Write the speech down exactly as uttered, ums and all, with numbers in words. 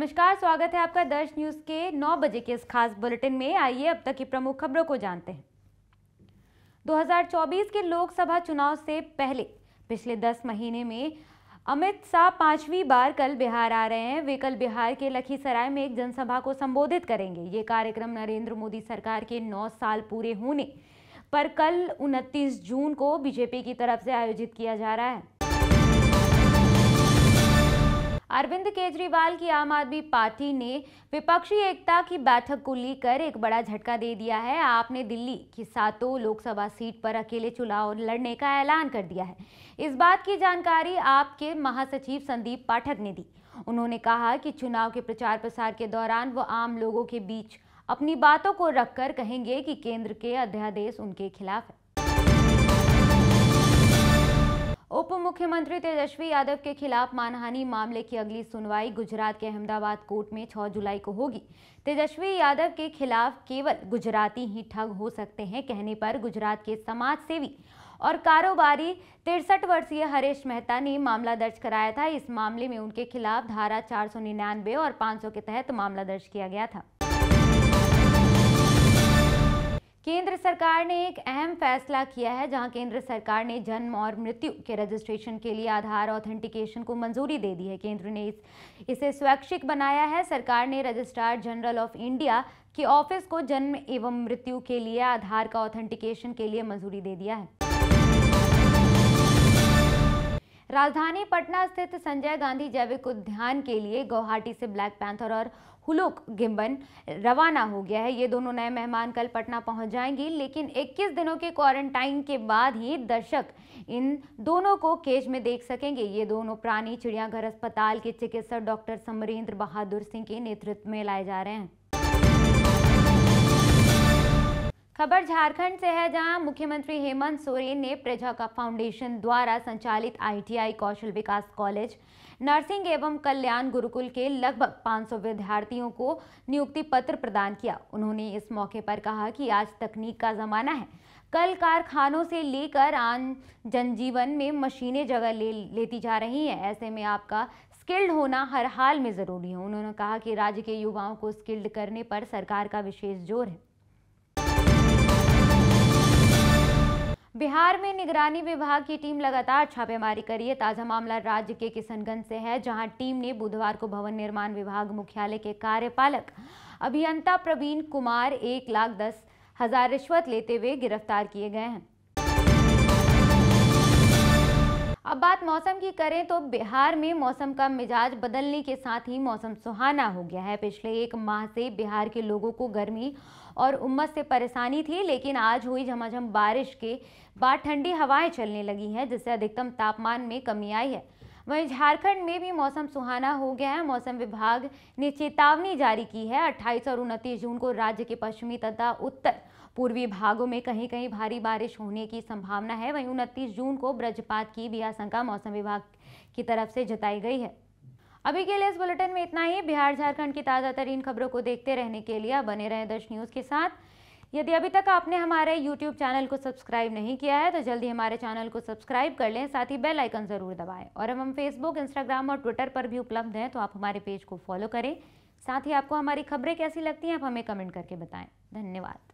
नमस्कार, स्वागत है आपका दर्श न्यूज के नौ बजे के इस खास बुलेटिन में। आइए अब तक की प्रमुख खबरों को जानते हैं। दो हज़ार चौबीस के लोकसभा चुनाव से पहले पिछले दस महीने में अमित शाह पांचवी बार कल बिहार आ रहे हैं। वे कल बिहार के लखीसराय में एक जनसभा को संबोधित करेंगे। ये कार्यक्रम नरेंद्र मोदी सरकार के नौ साल पूरे होने पर कल उनतीस जून को बीजेपी की तरफ से आयोजित किया जा रहा है। अरविंद केजरीवाल की आम आदमी पार्टी ने विपक्षी एकता की बैठक को लेकर एक बड़ा झटका दे दिया है। आपने दिल्ली की सातों लोकसभा सीट पर अकेले चुनाव लड़ने का ऐलान कर दिया है। इस बात की जानकारी आपके महासचिव संदीप पाठक ने दी। उन्होंने कहा कि चुनाव के प्रचार प्रसार के दौरान वो आम लोगों के बीच अपनी बातों को रखकर कहेंगे कि केंद्र के अध्यादेश उनके खिलाफ है। उप मुख्यमंत्री तेजस्वी यादव के खिलाफ मानहानि मामले की अगली सुनवाई गुजरात के अहमदाबाद कोर्ट में छह जुलाई को होगी। तेजस्वी यादव के खिलाफ केवल गुजराती ही ठग हो सकते हैं कहने पर गुजरात के समाज सेवी और कारोबारी तिरसठ वर्षीय हरीश मेहता ने मामला दर्ज कराया था। इस मामले में उनके खिलाफ धारा चार सौ निन्यानवे और पाँच सौ के तहत मामला दर्ज किया गया था। केंद्र सरकार ने एक अहम फैसला किया है, जहां केंद्र सरकार ने जन्म और मृत्यु के रजिस्ट्रेशन के लिए आधार ऑथेंटिकेशन को मंजूरी दे दी है। केंद्र ने इस, इसे स्वैच्छिक बनाया है। सरकार ने रजिस्ट्रार जनरल ऑफ इंडिया के ऑफिस को जन्म एवं मृत्यु के लिए आधार का ऑथेंटिकेशन के लिए मंजूरी दे दिया है। राजधानी पटना स्थित संजय गांधी जैविक उद्यान के लिए गुवाहाटी से ब्लैक पैंथर और हुलुक गिम्बन रवाना हो गया है। ये दोनों नए मेहमान कल पटना पहुंच जाएंगी, लेकिन इक्कीस दिनों के क्वारंटाइन के बाद ही दर्शक इन दोनों को केज में देख सकेंगे। ये दोनों प्राणी चिड़ियाघर अस्पताल के चिकित्सक डॉक्टर समरेंद्र बहादुर सिंह के नेतृत्व में लाए जा रहे हैं। खबर झारखंड से है, जहां मुख्यमंत्री हेमंत सोरेन ने प्रजा का फाउंडेशन द्वारा संचालित आई टी आई कौशल विकास कॉलेज नर्सिंग एवं कल्याण गुरुकुल के लगभग पाँच सौ विद्यार्थियों को नियुक्ति पत्र प्रदान किया। उन्होंने इस मौके पर कहा कि आज तकनीक का जमाना है। कल कारखानों से लेकर आम जनजीवन में मशीनें जगह ले लेती जा रही हैं। ऐसे में आपका स्किल्ड होना हर हाल में जरूरी है। उन्होंने कहा कि राज्य के युवाओं को स्किल्ड करने पर सरकार का विशेष जोर है। बिहार में निगरानी विभाग की टीम लगातार छापेमारी करी है। ताजा मामला राज्य के किशनगंज से है, जहां टीम ने बुधवार को भवन निर्माण विभाग मुख्यालय के कार्यपालक अभियंता प्रवीण कुमार एक लाख दस हजार रिश्वत लेते हुए गिरफ्तार किए गए हैं। अब बात मौसम की करें तो बिहार में मौसम का मिजाज बदलने के साथ ही मौसम सुहाना हो गया है। पिछले एक माह से बिहार के लोगों को गर्मी और उमस से परेशानी थी, लेकिन आज हुई झमाझम बारिश के बाद ठंडी हवाएं चलने लगी हैं, जिससे अधिकतम तापमान में कमी आई है। वहीं झारखंड में भी मौसम सुहाना हो गया है। मौसम विभाग ने चेतावनी जारी की है। अट्ठाईस और उनतीस जून को राज्य के पश्चिमी तथा उत्तर पूर्वी भागों में कहीं कहीं भारी बारिश होने की संभावना है। वहीं उनतीस जून को वज्रपात की भी आशंका मौसम विभाग की तरफ से जताई गई है। अभी के लिए इस बुलेटिन में इतना ही। बिहार झारखंड की ताज़ा तरीन खबरों को देखते रहने के लिए आप बने रहें दर्श न्यूज़ के साथ। यदि अभी तक आपने हमारे यूट्यूब चैनल को सब्सक्राइब नहीं किया है तो जल्दी हमारे चैनल को सब्सक्राइब कर लें, साथ ही बेल आइकन जरूर दबाएं। और अब हम फेसबुक, इंस्टाग्राम और ट्विटर पर भी उपलब्ध हैं, तो आप हमारे पेज को फॉलो करें। साथ ही आपको हमारी खबरें कैसी लगती हैं आप हमें कमेंट करके बताएं। धन्यवाद।